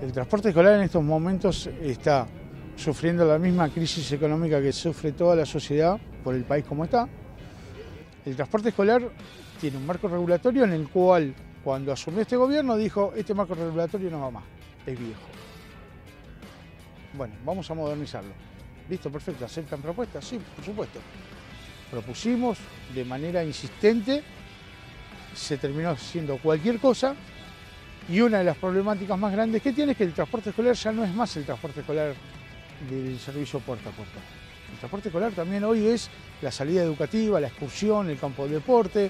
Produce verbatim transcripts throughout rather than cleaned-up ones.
El transporte escolar en estos momentos está sufriendo la misma crisis económica que sufre toda la sociedad por el país como está. El transporte escolar tiene un marco regulatorio en el cual, cuando asumió este gobierno, dijo: este marco regulatorio no va más, es viejo. Bueno, vamos a modernizarlo. Listo, perfecto, ¿aceptan propuestas? Sí, por supuesto. Propusimos de manera insistente, se terminó haciendo cualquier cosa, y una de las problemáticas más grandes que tiene es que el transporte escolar ya no es más el transporte escolar del servicio puerta a puerta. El transporte escolar también hoy es la salida educativa, la excursión, el campo de deporte.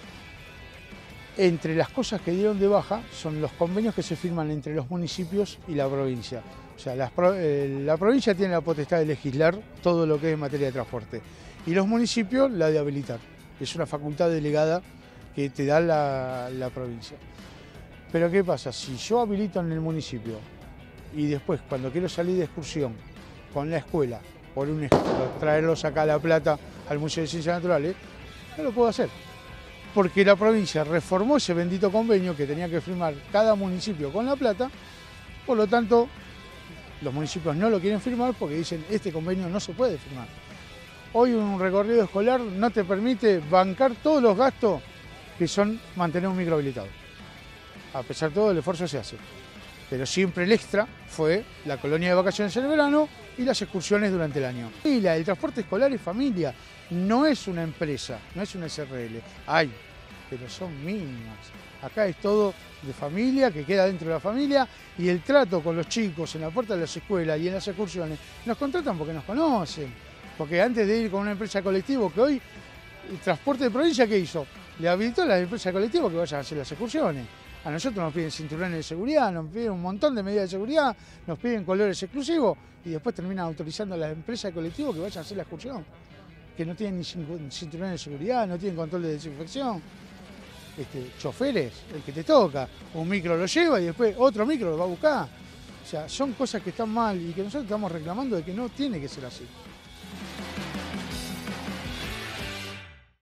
Entre las cosas que dieron de baja son los convenios que se firman entre los municipios y la provincia. O sea, las, eh, la provincia tiene la potestad de legislar todo lo que es en materia de transporte y los municipios la de habilitar. Es una facultad delegada que te da la, la provincia. Pero ¿qué pasa? Si yo habilito en el municipio y después, cuando quiero salir de excursión con la escuela, por un ejemplo, traerlos acá a La Plata, al Museo de Ciencias Naturales, no lo puedo hacer. Porque la provincia reformó ese bendito convenio que tenía que firmar cada municipio con La Plata, por lo tanto, los municipios no lo quieren firmar porque dicen: este convenio no se puede firmar. Hoy un recorrido escolar no te permite bancar todos los gastos que son mantener un micro habilitado. A pesar de todo, el esfuerzo se hace. Pero siempre el extra fue la colonia de vacaciones en el verano y las excursiones durante el año. Y la, el transporte escolar es familia, no es una empresa, no es una S R L. Hay, pero son mínimas. Acá es todo de familia, que queda dentro de la familia, y el trato con los chicos en la puerta de las escuelas y en las excursiones, nos contratan porque nos conocen. Porque antes de ir con una empresa colectiva, que hoy el transporte de provincia, ¿qué hizo? Le habilitó a la empresa colectiva que vayan a hacer las excursiones. A nosotros nos piden cinturones de seguridad, nos piden un montón de medidas de seguridad, nos piden colores exclusivos y después terminan autorizando a las empresas de colectivo que vayan a hacer la excursión. Que no tienen ni cinturones de seguridad, no tienen control de desinfección. Este, choferes, el que te toca, un micro lo lleva y después otro micro lo va a buscar. O sea, son cosas que están mal y que nosotros estamos reclamando de que no tiene que ser así.